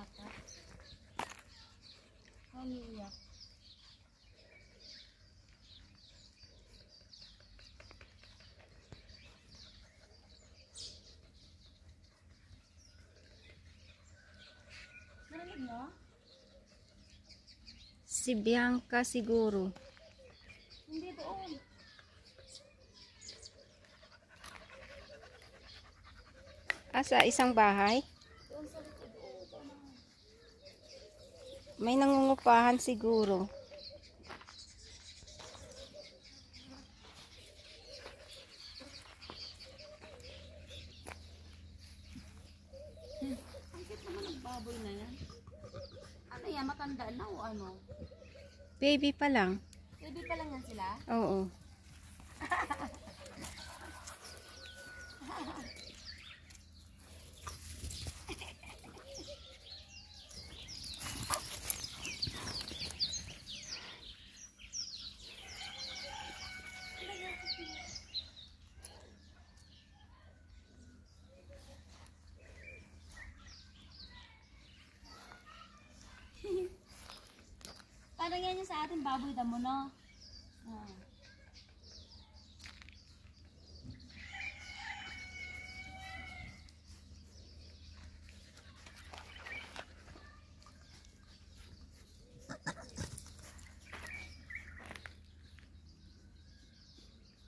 ata. Hallelujah. Narinig mo? Si Bianca siguro. Hindi doon. Sa isang bahay? Doon sa likod. Doon. May nangungupahan siguro. Bakit naman ang baboy na yan? Ano yan? Matanda na o ano? Baby pa lang. Baby pa lang yan sila? Oo. Parang yan yung sa ating baboy damo, no?